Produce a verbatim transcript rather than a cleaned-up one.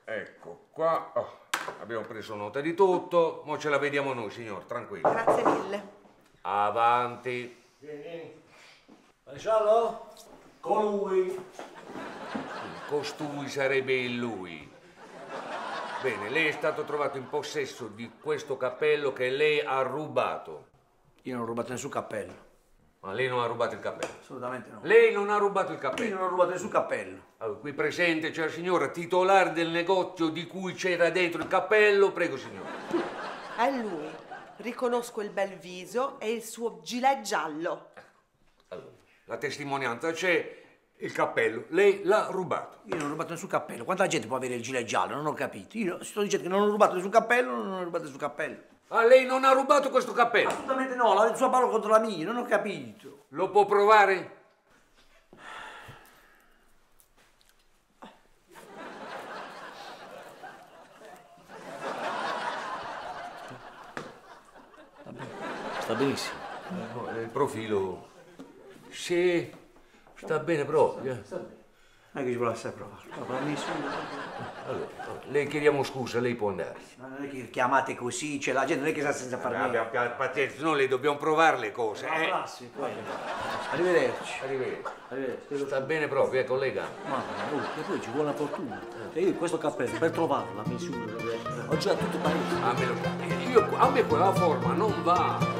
Ecco qua, oh, abbiamo preso nota di tutto, mo ce la vediamo noi, signor, tranquillo. Grazie mille. Avanti. Vieni, vieni. Maresciallo? Colui. Costui sarebbe il lui. Bene, lei è stato trovato in possesso di questo cappello che lei ha rubato. Io non ho rubato nessun cappello. Ma lei non ha rubato il cappello? Assolutamente no. Lei non ha rubato il Io cappello? non ho rubato nessun cappello. Allora, qui presente c'è la signora titolare del negozio di cui c'era dentro il cappello. Prego, signora. È lui. Riconosco il bel viso e il suo gilet giallo. Allora, la testimonianza c'è, il cappello. Lei l'ha rubato. Io non ho rubato nessun cappello. Quanta gente può avere il gilet giallo? Non ho capito. Io sto dicendo che non ho rubato nessun cappello, non ho rubato nessun cappello. Ah, lei non ha rubato questo cappello? Assolutamente no, la sua parola contro la mia, non ho capito. Lo può provare? Sta benissimo. No, il profilo. Sì, sta bene proprio. eh. Sta bene. Non è che ci vuole essere provato. No, Allora, le chiediamo scusa, lei può andare. non è che chiamate così, c'è la gente, non è che sta senza fare niente. Abbiamo pazienza, no, le dobbiamo provare le cose. Eh. Arrivederci. Arrivederci. Arrivederci. Sta bene proprio, eh, collega. Mamma mia, oh, e poi ci vuole la fortuna. E io questo cappello, per trovarlo, la misura, ho già tutto il paese. A me, lo- io, a me quella forma non va.